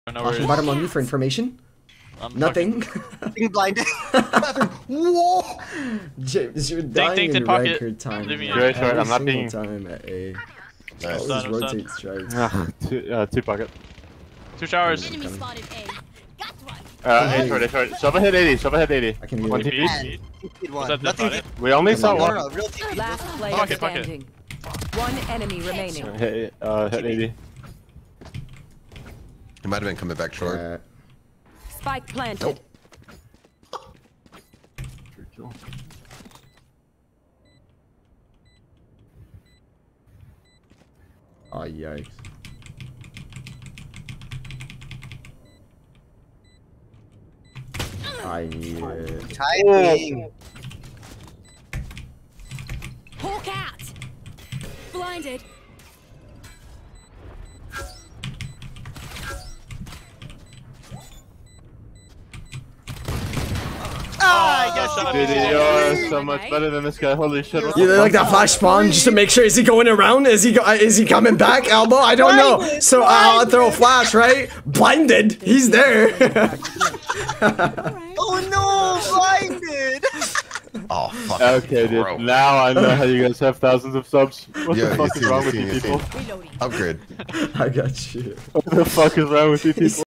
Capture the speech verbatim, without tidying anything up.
No Flashing bottom on me for information. I'm Nothing. Being blinded. Whoa! James, you're dying think in pocket. record time. Leave me Every in. Sure, I'm not single being- time at A. Nice. Always Done, rotate done. strikes. Ah, two, uh, two pocket. Two showers. Enemy spotted A. Got one. Uh, A short, A short. Sova hit eighty, Sova hit eighty. I can heal One it. T P. And Was one. that Nothing. dead We only saw No, one. no, no, real T P. Last player Pocket, pocket. standing. One enemy remaining. Hit, uh, hit eighty. He might have been coming back short. Uh, Spike planted. Nope. oh yikes. I need it. Typing. Hawk out. Blinded. Ah, yes, Dude, you're so much better than this guy. Holy shit. What You the like fuck? that flash spawn just to make sure, is he going around? Is he go is he coming back, Elbow? I don't know. So uh, I'll throw a flash, right? Blinded. He's there. Oh no, blinded. Oh, fuck. Okay, dude. Bro. Now I know how you guys have thousands of subs. What Yeah, the fuck you is see, wrong you with see, you you see. people? Reloading. Upgrade. I got you. What the fuck is wrong with you people?